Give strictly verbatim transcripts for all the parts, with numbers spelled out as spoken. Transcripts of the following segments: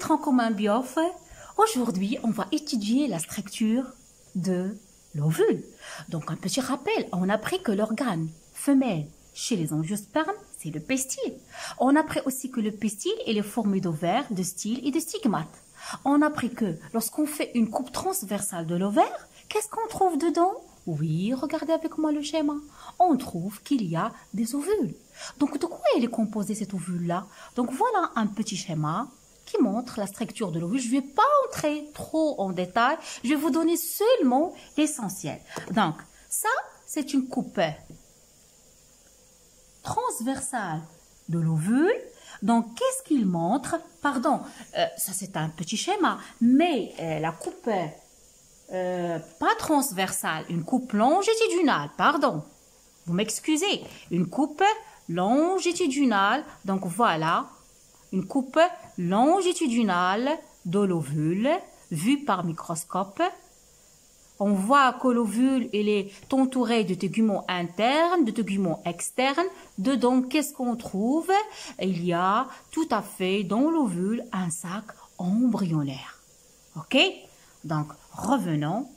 tronc commun biof. Aujourd'hui, on va étudier la structure de l'ovule. Donc, un petit rappel, on a appris que l'organe femelle chez les angiospermes, c'est le pistil. On a appris aussi que le pistil est formé d'ovaires, de styles et de stigmates. On a appris que lorsqu'on fait une coupe transversale de l'ovaire, qu'est-ce qu'on trouve dedans? Oui, regardez avec moi le schéma. On trouve qu'il y a des ovules. Donc, de quoi il est composé cet ovule-là? Donc, voilà un petit schéma qui montre la structure de l'ovule. Je ne vais pas entrer trop en détail. Je vais vous donner seulement l'essentiel. Donc, ça, c'est une coupe transversale de l'ovule. Donc, qu'est-ce qu'il montre? Pardon, euh, ça c'est un petit schéma, mais euh, la coupe euh, pas transversale, une coupe longitudinale, pardon. Vous m'excusez, une coupe longitudinale. Donc, voilà, une coupe longitudinale de l'ovule vue par microscope. On voit que l'ovule il est entouré de teguments internes, de teguments externes. Dedans, qu'est-ce qu'on trouve? Il y a tout à fait dans l'ovule un sac embryonnaire. Ok? Donc, revenons.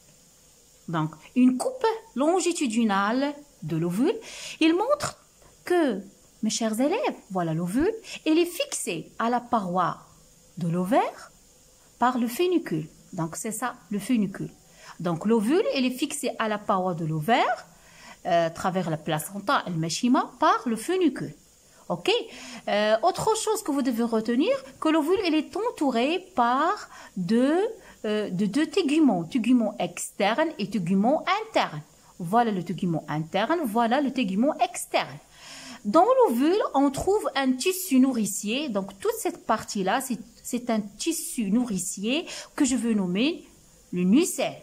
Donc, une coupe longitudinale de l'ovule. Il montre que, mes chers élèves, voilà l'ovule, il est fixé à la paroi de l'ovaire par le fénicule. Donc, c'est ça, le fénicule. Donc, l'ovule, il est fixé à la paroi de l'ovaire, euh, à travers la placenta et le méschima, par le fénicule. OK? Euh, autre chose que vous devez retenir, que l'ovule, il est entouré par deux, euh, de deux teguments, teguments externes et teguments internes. Voilà le tegument interne, voilà le tegument externe. Dans l'ovule, on trouve un tissu nourricier. Donc, toute cette partie-là, c'est un tissu nourricier que je veux nommer le nucelle.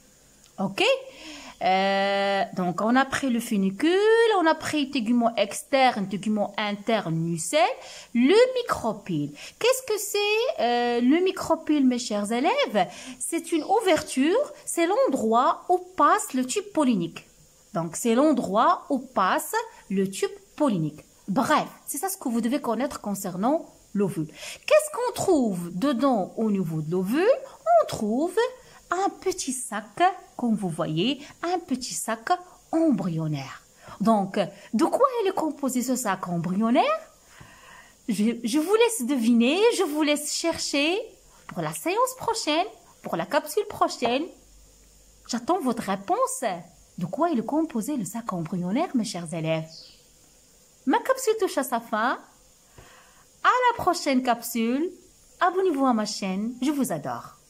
OK? Euh, donc, on a pris le fénicule, on a pris tégument externe, tégument interne, nucelle, le micropyle. Qu'est-ce que c'est euh, le micropyle, mes chers élèves? C'est une ouverture, c'est l'endroit où passe le tube pollinique. Donc, c'est l'endroit où passe le tube pollinique. Bref, c'est ça ce que vous devez connaître concernant l'ovule. Qu'est-ce qu'on trouve dedans au niveau de l'ovule? On trouve un petit sac, comme vous voyez, un petit sac embryonnaire. Donc, de quoi il est composé ce sac embryonnaire? Je, je vous laisse deviner, je vous laisse chercher pour la séance prochaine, pour la capsule prochaine. J'attends votre réponse. De quoi il est composé le sac embryonnaire, mes chers élèves? Ma capsule touche à sa fin. À la prochaine capsule. Abonnez-vous à ma chaîne. Je vous adore.